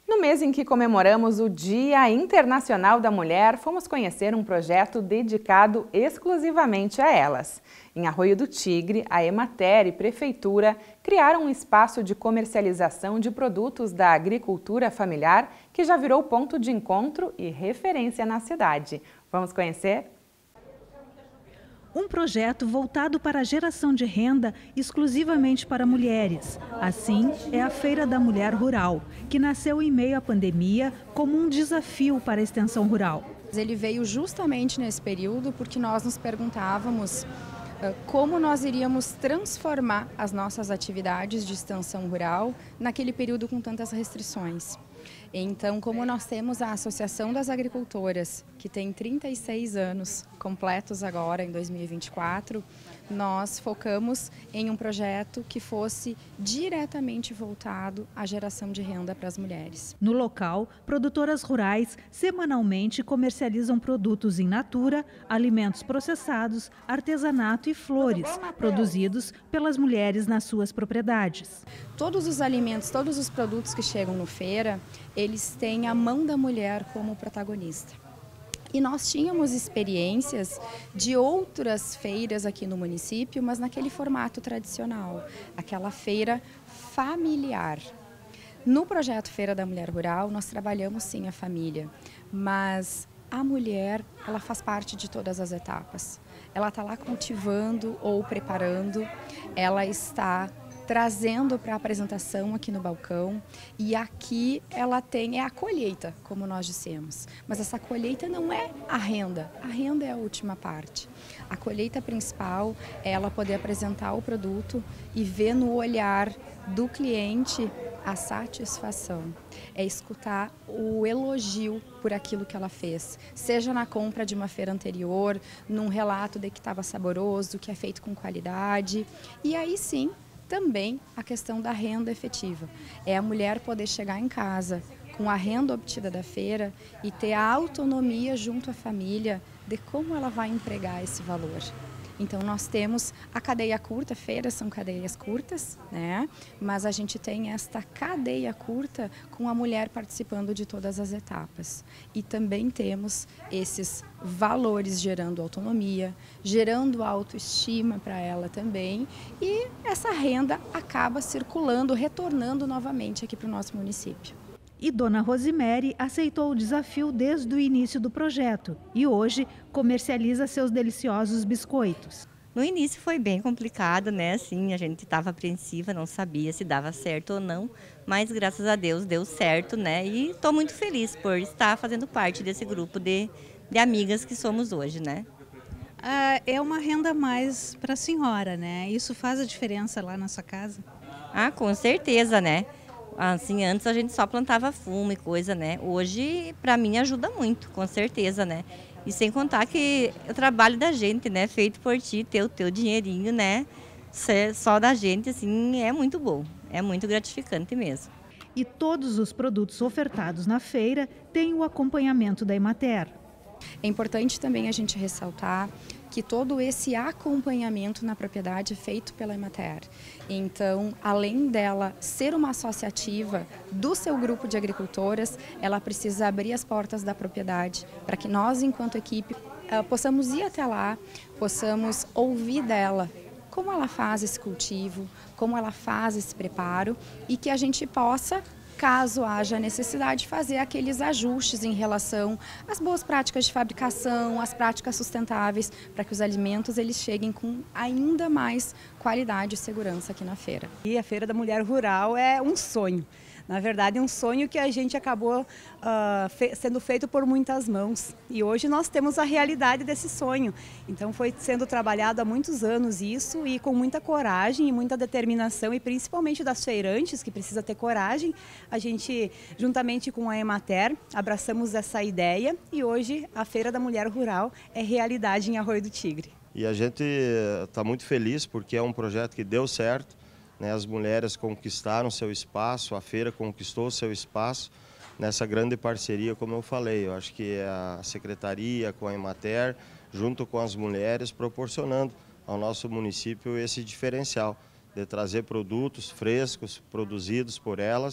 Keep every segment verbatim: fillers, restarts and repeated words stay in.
No mês em que comemoramos o Dia Internacional da Mulher, fomos conhecer um projeto dedicado exclusivamente a elas. Em Arroio do Tigre, a Emater e Prefeitura criaram um espaço de comercialização de produtos da agricultura familiar que já virou ponto de encontro e referência na cidade. Vamos conhecer? Um projeto voltado para a geração de renda exclusivamente para mulheres. Assim, é a Feira da Mulher Rural, que nasceu em meio à pandemia como um desafio para a extensão rural. Ele veio justamente nesse período porque nós nos perguntávamos uh, como nós iríamos transformar as nossas atividades de extensão rural naquele período com tantas restrições. Então, como nós temos a Associação das Agricultoras, que tem trinta e seis anos completos agora, em dois mil e vinte e quatro, nós focamos em um projeto que fosse diretamente voltado à geração de renda para as mulheres. No local, produtoras rurais semanalmente comercializam produtos in natura, alimentos processados, artesanato e flores, produzidos pelas mulheres nas suas propriedades. Todos os alimentos, todos os produtos que chegam no feira, eles têm a mão da mulher como protagonista. E nós tínhamos experiências de outras feiras aqui no município, mas naquele formato tradicional, aquela feira familiar. No projeto Feira da Mulher Rural, nós trabalhamos sim a família, mas a mulher, ela faz parte de todas as etapas. Ela está lá cultivando ou preparando, ela está trazendo para a apresentação aqui no balcão, e aqui ela tem é a colheita, como nós dissemos. Mas essa colheita não é a renda, a renda é a última parte. A colheita principal é ela poder apresentar o produto e ver no olhar do cliente a satisfação. É escutar o elogio por aquilo que ela fez, seja na compra de uma feira anterior, num relato de que estava saboroso, que é feito com qualidade, e aí sim, também a questão da renda efetiva. É a mulher poder chegar em casa com a renda obtida da feira e ter a autonomia junto à família de como ela vai empregar esse valor. Então nós temos a cadeia curta, feiras são cadeias curtas, né? Mas a gente tem esta cadeia curta com a mulher participando de todas as etapas. E também temos esses valores gerando autonomia, gerando autoestima para ela também, e essa renda acaba circulando, retornando novamente aqui para o nosso município. E Dona Rosemary aceitou o desafio desde o início do projeto e hoje comercializa seus deliciosos biscoitos. No início foi bem complicado, né? Assim, a gente estava apreensiva, não sabia se dava certo ou não, mas graças a Deus deu certo, né? E estou muito feliz por estar fazendo parte desse grupo de, de amigas que somos hoje, né? Ah, é uma renda a mais para a senhora, né? Isso faz a diferença lá na sua casa? Ah, com certeza, né? Assim, antes a gente só plantava fumo e coisa, né? Hoje, para mim, ajuda muito, com certeza, né? E sem contar que o trabalho da gente, né? Feito por ti, ter o teu dinheirinho, né? Só da gente, assim, é muito bom. É muito gratificante mesmo. E todos os produtos ofertados na feira têm o acompanhamento da Emater. É importante também a gente ressaltar que todo esse acompanhamento na propriedade é feito pela Emater. Então, além dela ser uma associativa do seu grupo de agricultoras, ela precisa abrir as portas da propriedade para que nós, enquanto equipe, possamos ir até lá, possamos ouvir dela como ela faz esse cultivo, como ela faz esse preparo, e que a gente possa, caso haja necessidade, fazer aqueles ajustes em relação às boas práticas de fabricação, às práticas sustentáveis, para que os alimentos eles cheguem com ainda mais qualidade e segurança aqui na feira. E a Feira da Mulher Rural é um sonho. Na verdade, é um sonho que a gente acabou uh, fe sendo feito por muitas mãos. E hoje nós temos a realidade desse sonho. Então foi sendo trabalhado há muitos anos isso, e com muita coragem e muita determinação, e principalmente das feirantes, que precisa ter coragem. A gente, juntamente com a Emater, abraçamos essa ideia, e hoje a Feira da Mulher Rural é realidade em Arroio do Tigre. E a gente está muito feliz porque é um projeto que deu certo. As mulheres conquistaram seu espaço, a feira conquistou seu espaço nessa grande parceria, como eu falei. Eu acho que a secretaria com a Emater, junto com as mulheres, proporcionando ao nosso município esse diferencial de trazer produtos frescos, produzidos por elas,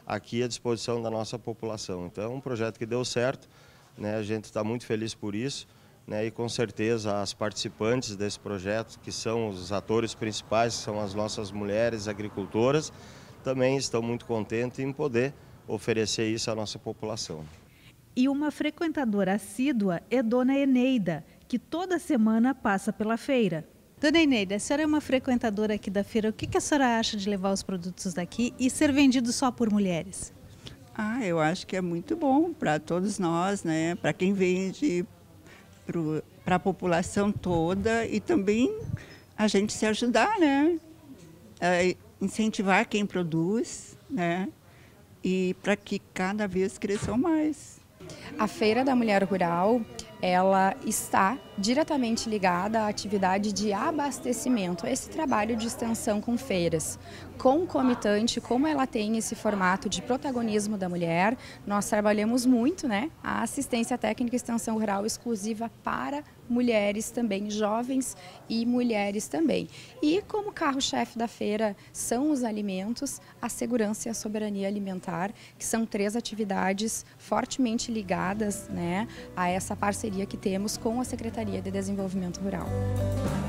aqui à disposição da nossa população. Então é um projeto que deu certo, né? A gente está muito feliz por isso, né? E com certeza as participantes desse projeto, que são os atores principais, que são as nossas mulheres agricultoras, também estão muito contentes em poder oferecer isso à nossa população. E uma frequentadora assídua é Dona Eneida, que toda semana passa pela feira. Dona Eneida, a senhora é uma frequentadora aqui da feira. O que que a senhora acha de levar os produtos daqui e ser vendido só por mulheres? Ah, eu acho que é muito bom para todos nós, né? Para quem vende, para a população toda e também a gente se ajudar, né? É, incentivar quem produz, né? E para que cada vez cresçam mais. A Feira da Mulher Rural, ela está diretamente ligada à atividade de abastecimento, esse trabalho de extensão com feiras. Concomitante, como ela tem esse formato de protagonismo da mulher, nós trabalhamos muito, né, a assistência técnica e extensão rural exclusiva para mulheres também, jovens e mulheres também. E como carro-chefe da feira são os alimentos, a segurança e a soberania alimentar, que são três atividades fortemente ligadas, né, a essa parceria que temos com a Secretaria de Desenvolvimento Rural.